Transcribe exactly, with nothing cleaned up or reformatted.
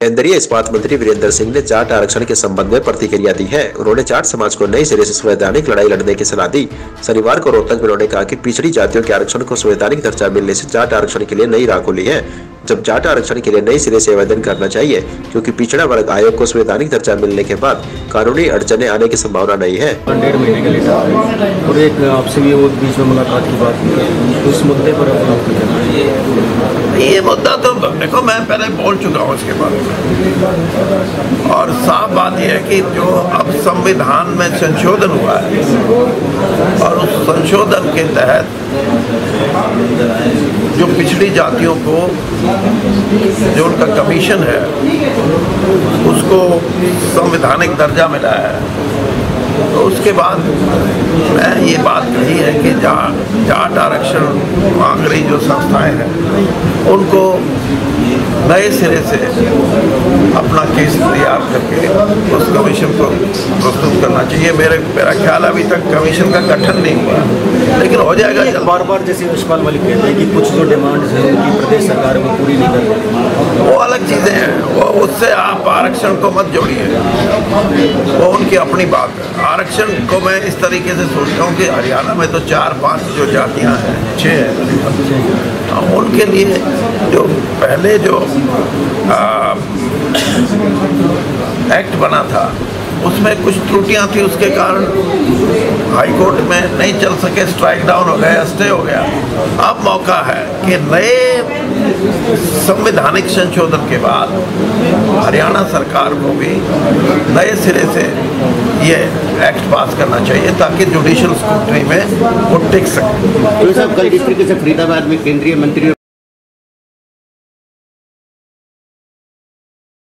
केंद्रीय इस्पात मंत्री वीरेंद्र सिंह ने जाट आरक्षण के संबंध में प्रतिक्रिया दी है। उन्होंने जाट समाज को नई सिरे से संवैधानिक लड़ाई लड़ने की सलाह दी। शनिवार को रोहतक में उन्होंने कहा कि पिछड़ी जातियों के आरक्षण को संवैधानिक दर्जा मिलने से जाट आरक्षण के लिए नई राह खुली है। जब जाट आरक्षण के लिए नई सिरे से आवेदन करना चाहिए, क्योंकि पिछड़ा वर्ग आयोग को संवैधानिक दर्जा मिलने के बाद कानूनी अड़चने आने की संभावना नहीं है। डेढ़ महीने के लिए और एक आपसे भी वो बीच में मुलाकात की बात, उस मुद्दे पर ये मुद्दा तो देखो, मैं पहले बोल चुका हूँ इसके बारे में, और साफ बात यह है कि जो अब संविधान में संशोधन हुआ है और उस संशोधन के तहत जो पिछड़ी जातियों को जो उनका कमीशन है उसको संवैधानिक दर्जा मिला है। तो उसके बाद मैं ये बात कही है कि जा, जाट आरक्षण मांग रही जो संस्थाएं हैं उनको नए सिरे से अपना केस तैयार करके उस कमीशन को प्रस्तुत करना चाहिए। मेरे मेरा ख्याल अभी तक कमीशन का गठन नहीं हुआ, लेकिन हो जाएगा जल्द। बार बार जैसे यशपाल मलिक कहते हैं कि कुछ जो डिमांड्स हैं उनकी प्रदेश सरकार वो पूरी नहीं कर रही, वो अलग चीज़ें हैं, वो उससे आप आरक्षण को मत जोड़िए, वो उनकी अपनी बात है। आरक्षण को मैं इस तरीके से सोचता हूँ कि हरियाणा में तो चार पांच जो जातियाँ हैं, छः हैं, उनके लिए जो पहले जो आ, एक्ट बना था उसमें कुछ त्रुटियां थी, उसके कारण हाई कोर्ट में नहीं चल सके, स्ट्राइक डाउन हो गया, स्टे हो गया। अब मौका है कि नए संवैधानिक संशोधन के बाद हरियाणा सरकार को भी नए सिरे से ये एक्ट पास करना चाहिए ताकि जुडिशियल स्क्रूटनी में वो टिक सके। तो साहब, कल जिस तरीके से फरीदाबाद में केंद्रीय मंत्री